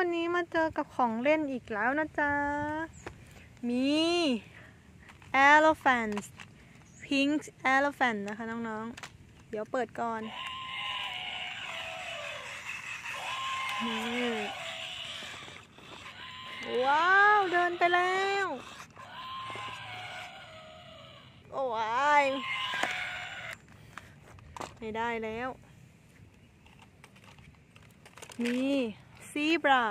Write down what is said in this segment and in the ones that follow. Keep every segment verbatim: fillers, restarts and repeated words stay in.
วันนี้มาเจอกับของเล่นอีกแล้วนะจ๊ะมี elephant pink elephant นะคะน้องๆเดี๋ยวเปิดก่อนนี่ว้าวเดินไปแล้วโอ้ยไม่ได้แล้วนี่ซีบรา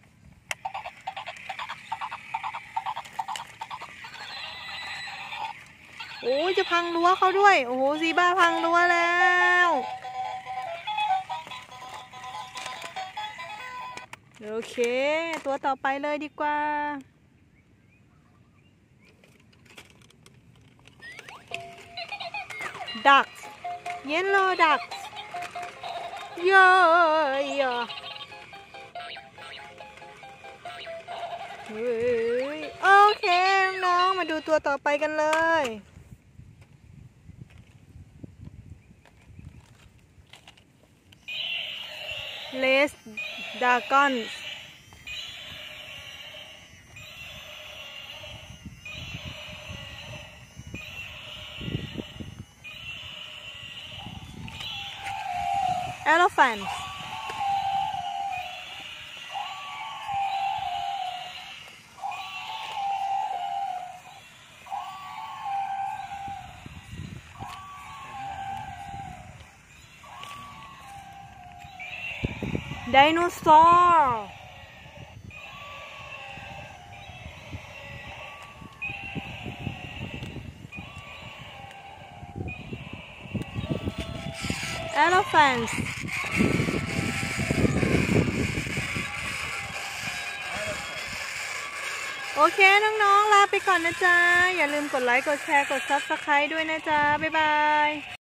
โอ้ยจะพังรั้วเขาด้วยโอ้โหซีบราพังรั้วแล้วโอเคตัวต่อไปเลยดีกว่าดักเยลโล่ดักเยอะเฮ้ยโอเคน้องมาดูตัวต่อไปกันเลยเลสดากอนelephant dinosaur elephantsโอเคน้องๆลาไปก่อนนะจ๊ะอย่าลืมกดไลค์กดแชร์กด ซับสไครบ์ ด้วยนะจ๊ะบ๊ายบาย